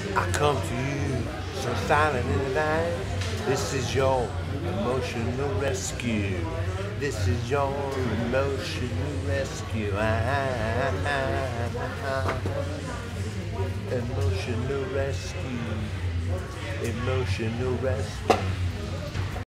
I come to you so silent in the night. This is your emotional rescue. This is your emotional rescue. Emotional rescue. Emotional rescue.